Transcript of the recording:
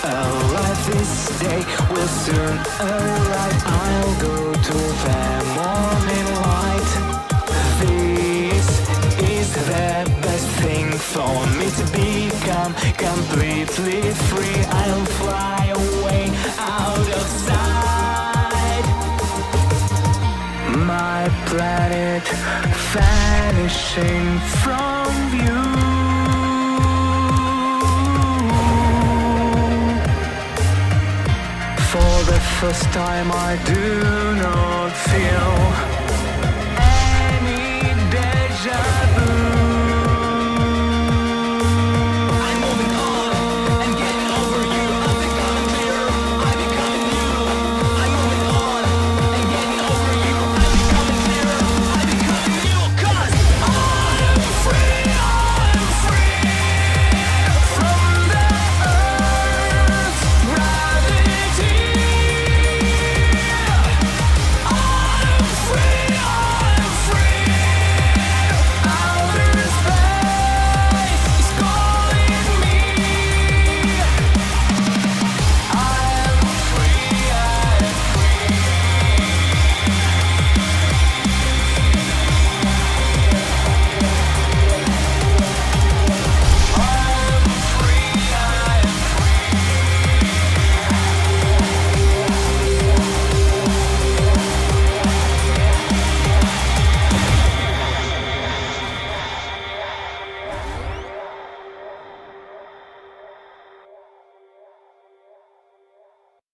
alive. This day will soon arrive. I'll go to the morning light. This is the best thing for me to become completely free. I'll fly away out of sight. My planet vanishing from view. For the first time I do not feel